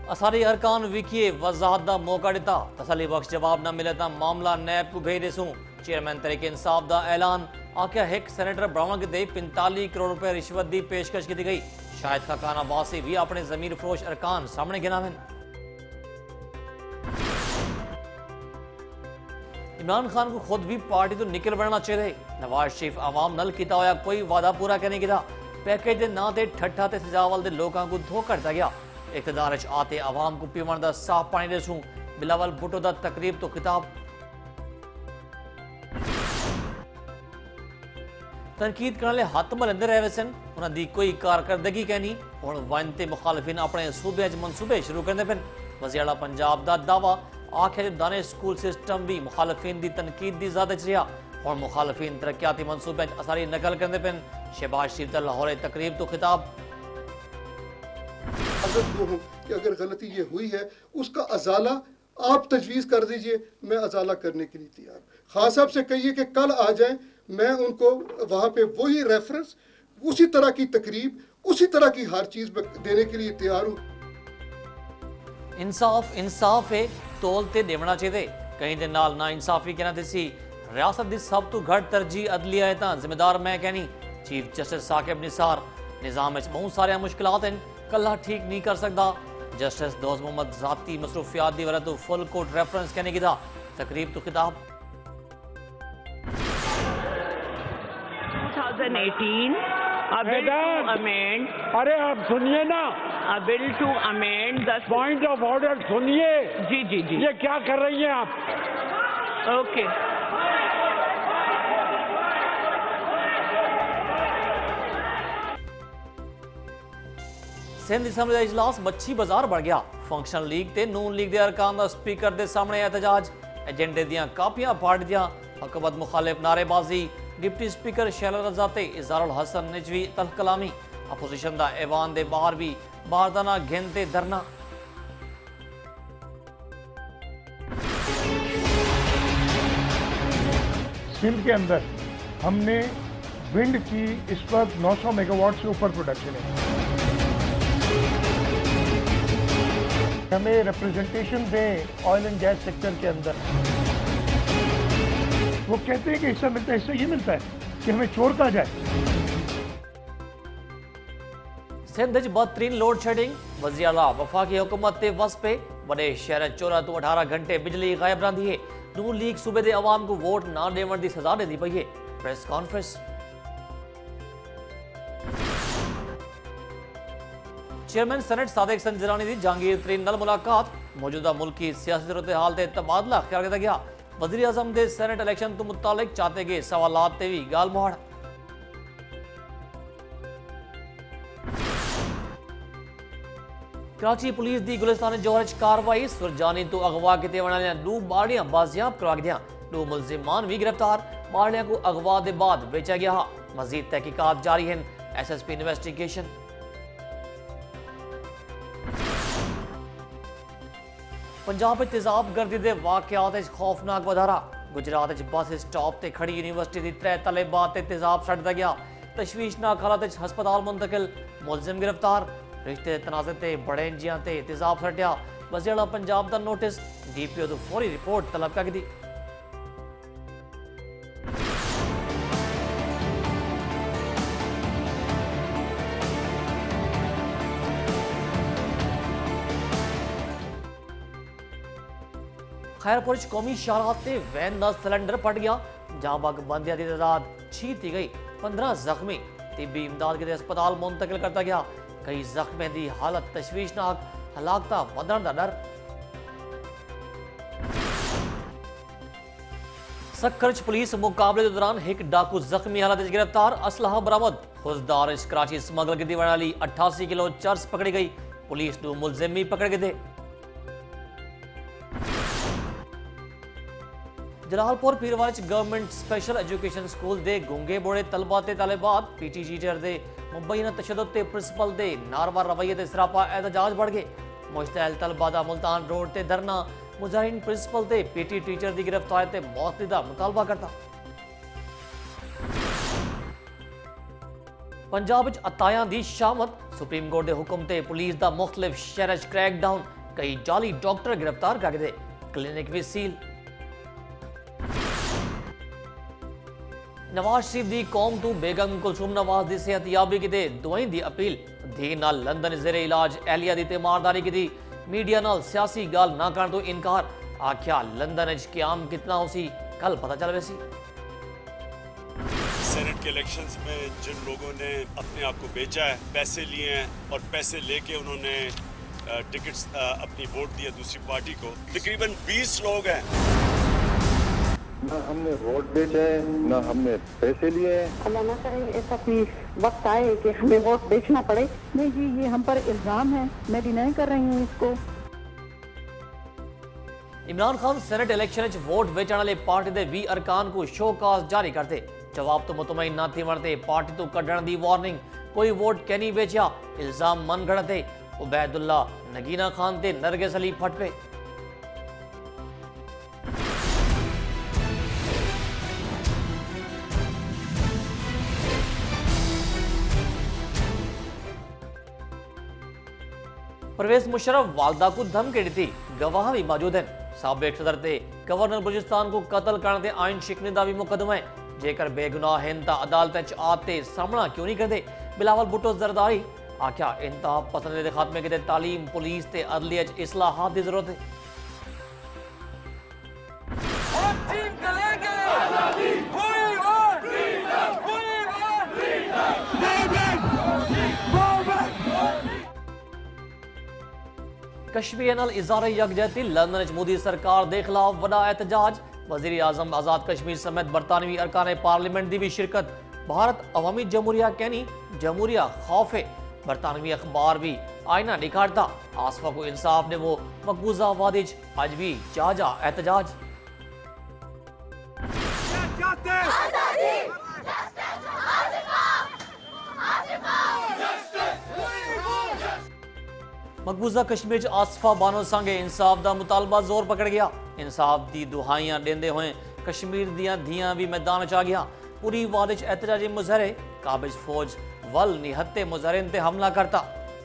असारी अरकान विखिए वजाहत का मौका दिता, तसली बख्श जवाब न मिले तो मामला नैब को भेज देसूं। चेयरमैन तरीके इंसाफ का ऐलान, आख्या एक सैनेटर ब्राउन के 45 करोड़ रुपए रिश्वत की पेशकश की गई। शायद खकाना वासी भी अपने जमीर फरोश अरकान सामने गिनावन। इमरान खान को खुद भी पार्टी तो निकल बनना चाहिए। नवाज शरीफ आवाम नल किया होया कोई वादा पूरा करने गिदा, पैकेज के नां ते ठट्ठा ते सजावल दे लोगों को धोखा दिता गया। इकतदार आते आवाम को पीवन का साफ पानी दसूं। बिलावल भुट्टो का तकरीब तो खिताब। तनकीद करने हथ मलंदे रहे सन, उन्होंने कोई कारकरदगी कहनी। हुण वन ते मुखालफिन अपने सूबे मनसूबे शुरू करते पे। वज़ीर आला पंजाब का दावा, आखिर दाने स्कूल सिस्टम भी मुखालफिन की तनकीद की ज़द च रहा। हुण मुखालफिन तरक्याती मनसूबे असारी नकल करते पे। शहबाज शरीफ का लाहौर तकरीब तो खिताब। कि अगर गलती ये हुई है उसका अजाला आप तजवीज़ कर दीजिए, मैं अजाला करने के लिए तैयार। खान साहब से कहिए कि कल आ जाएं, मैं उनको वहाँ पे वही रेफरेंस, उसी तरह की तकरीब, उसी तरह की हर चीज़ देने के लिए तैयार हूँ। इंसाफ इंसाफ है, तोलते देवना चाहिए। कहीं दे नाल ना इंसाफी कहना दिसी। रियासत की सब तो घट तरजीह अदलिया है तो जिम्मेदार मैं कहनी। चीफ जस्टिस साकिब निसार, निज़ाम में बहुत सारे मुश्किलात हैं, कल्ला ठीक नहीं कर सकता। जस्टिस दोस्त मोहम्मद जाती मसरूफियात की वजह तो फुल कोर्ट रेफरेंस कहने की था। तकरीब तो खिताब। 2018 a bill to amend, अरे आप सुनिए ना, a bill to amend the point of order सुनिए। जी जी जी, ये क्या कर रही हैं आप? ओके। सिंध असम्बली का इजलास मच्छी बाजार बढ़ गया। फंक्शनल लीग ते नून लीग के अरकान का स्पीकर के सामने एहतजाज। एजेंडे दियां कापियां फाड़ दियां। हकूमत मुखालिफ नारेबाजी। डिप्टी स्पीकर शैला रजा ते इज़हारुल हसन निजवी तल्ख कलामी। अपोजिशन का ऐवान के बाहर भी बारदाना घिनते धरना। सिंध के अंदर हमने विंड की इस वक्त 900 मेगावाट से ऊपर प्रोडक्शन है। हमें रिप्रेजेंटेशन दें ऑयल एंड गैस सेक्टर के अंदर। वो कहते हैं कि हिस्सा मिलता है, हिस्सा ये मिलता है कि हमें चोर कहा जाए। सिंध बदतरीन लोड शेडिंग। वज़ीर आला वफाकी हुकूमत के वस पे बड़े शहर 14 तो 18 घंटे बिजली गायब रही है। नून लीग सूबे के अवाम को वोट ना देवन की सजा दी पई है। Press conference. Chairman senate Sadiq Sanjrani की जहांगीर तरीन नाल मुलाकात। मौजूदा मुल्की सियासी सूरत हाल से तबादला ख्याल किया गया। वज़ीर आज़म के सेनेट इलेक्शन तो मुतालिक चाहते गए सवालात ते भी गाल मुहाड़। कराची पुलिस की गुलिस्तान जौहर च कार्रवाई। सुरजानी तो अगवा किए वने 2 बाड़ियां बाजियाब करवा गया। 2 मुलजिमान भी गिरफ्तार। बाड़ियां को अगवा के बाद बेचा गया। मजीद तहकीकात जारी हैं। SSP investigation. पंजाब में तेजाब गर्दी के वाकयात खौफनाक वधारा। गुजरात बस स्टॉप से खड़ी यूनिवर्सिटी की 3 तलेबात तेजाब छड़ दिया गया। तशवीशनाक हालत हस्पताल मुंतकिल। मुलजिम गिरफ्तार। रिश्ते तनाज़े ते बड़े इंजियां ते तेजाब छड़िया। वज़ीर आला पंजाब का नोटिस। DPO तो फौरी रिपोर्ट तलब कर दी। खैरपुर कौमी शाहरात से वैन का सिलेंडर फट गया। जहां बाग बंदिया की तादाद 6 थी गई। 15 जख्मी। तिब्बी इमदाद के अस्पताल मुंतकिल करता गया। कई जख्मियों की हालत तशवीशनाक। हलाकता बदन का डर। सक्खर पुलिस मुकाबले के दौरान एक डाकू जख्मी हालत में गिरफ्तार। असलाहा बरामद। खुजदार कराची स्मगल की वाली 88 किलो चरस पकड़ी गई। पुलिस को मुलजिम भी पकड़ गए थे। Jalalpur Pirwala government special education school के गूंगे बोड़े तलबा ते तालिबात PT टीचर के मुबैना तशद्दुद ते प्रिंसिपल के नारवा रवैये ते सरापा एहतजाज बढ़ गए। मुश्तैल तलबा का मुल्तान रोड ते धरना। मुजाहिरीन प्रिंसिपल ते PT टीचर की गिरफ्तारी ते मौत का मुतालबा करता। पंजाब अतायां की शामत। सुप्रीम कोर्ट के हुक्म ते पुलिस का मुख्तलिफ शहर क्रैकडाउन। कई जाली डॉक्टर गिरफ्तार कर गए, क्लिनिक भी सील। नवाज शरीफ दी कौम तू बेगम कुलसूम नवाज दी सेहतयाबी की दुआई दी अपील। धी नाल लंदन जेरे इलाज एहलिया दी तीमारदारी की मीडिया नाल सियासी गाल ना करन तो इनकार। आख्या लंदन च क्याम कितना होसी कल पता चल वैसी। सेनेट के इलेक्शंस में जिन लोगों ने अपने आप को बेचा है, पैसे लिए हैं और पैसे लेके उन्होंने टिकट्स अपनी वोट दिया दूसरी पार्टी को, तकरीबन 20 लोग हैं। ना हमने वोट बेचे हैं, ना हमने पैसे लिए हैं। अल्लाह ना करे ऐसा कोई वक्त आए कि हमें वोट बेचना पड़े। नहीं जी, ये हम पर इल्जाम है, मैं डिनाई कर रही हूँ इसको। इमरान खान सेनेट इलेक्शन च वोट बेचने वाले पार्टी के 20 अरकान को शोकाज जारी करते। जवाब तो मुतमईन ना थी वरते पार्टी तो कढ़ण दी वार्निंग। कोई वोट क्या नहीं बेचा, इल्जाम मन घड़ते। उबैदुल्ला नगीना खान ते नरगिस अली फट पे। परवेज मुशर्रफ वालदा को धमकी दी थी, गवाह भी मौजूद हैं। साबिक सदर ते गवर्नर बलूचिस्तान को कत्ल करने ते आइन शिकनी दा भी मुकदमा है। जेकर बेगुनाह हैं ता अदालत च आते सामना क्यों नहीं करते। बिलावल भुट्टो जरदारी आख्या इंतहा पसंद के खात्मे के तालीम पुलिस ते अदलिया च इस्लाहात की जरूरत है। कश्मीर नाल इज़हार यकजहती लंदन च मोदी सरकार के खिलाफ बड़ा एहतजाज। वज़ीर आज़म आज़ाद कश्मीर समेत बरतानवी अरकान पार्लियामेंट की भी शिरकत। भारत अवामी जमहूरिया कहनी, जमहूरिया खौफ है। बरतानवी अखबार भी आईना दिखाता। आसफा को इंसाफ ने वो मकबूजा वादी अज भी जाजा एहतजाज। मकबूजा कश्मीर च आसफा बानो संगे इंसाफ का मुतालबा जोर पकड़ गया। इंसाफ की दुहाइयां देंदे हुए कश्मीर दियां धियां भी मैदान च आ गया। पूरी वाद च एहतजाजी मुजहरे। काबिज फौज वल निहत्ते मुजहरिन ते हमला करता।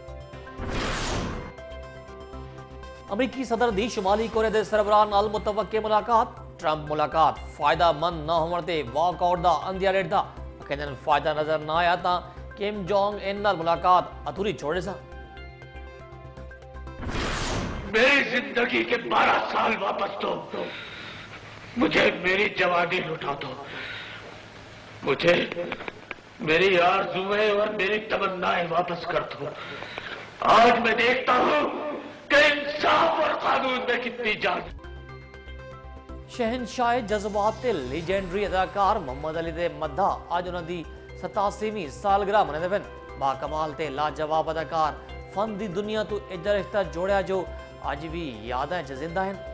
अमरीकी सदर दी शुमाली कोरिया के सरबराह नाल मुतवक्के मुलाकात। ट्रंप मुलाकात फायदामंद न होने ते वॉकआउट का अंदिया डेढ़ता। कहते फायदा नजर ना आया तो किम जोंग इन नाल मुलाकात अधूरी छोड़े सा। मेरी जिंदगी के 12 साल वापस दो, मुझे मेरी जवानी लुटा दो, मुझे मेरी आरज़ुएं और मेरी तमन्नाएं वापस कर दो। आज मैं देखता हूं कि इंसाफ और कानून में कितनी जान। शहनशाह जज्बात ते लीजेंडरी अदाकार मोहम्मद अली दे मद्दा अज उन्होंने 87वीं सालगिरह मनाते वन। बाकमाल ते लाजवाब अदाकार फन दी दुनिया तो इधर रिश्ता जोड़िया जो आज भी यादें जिंदा हैं।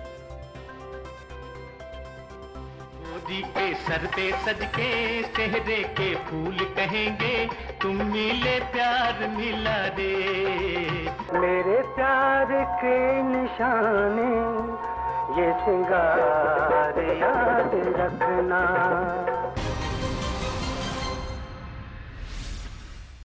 मोदी के सर पे सज के चेहरे के फूल कहेंगे, तुम मिले प्यार मिला दे। मेरे प्यार के निशाने ये सिंगार याद रखना।